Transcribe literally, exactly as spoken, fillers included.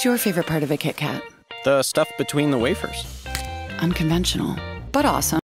What's your favorite part of a Kit Kat? The stuff between the wafers. Unconventional, but awesome.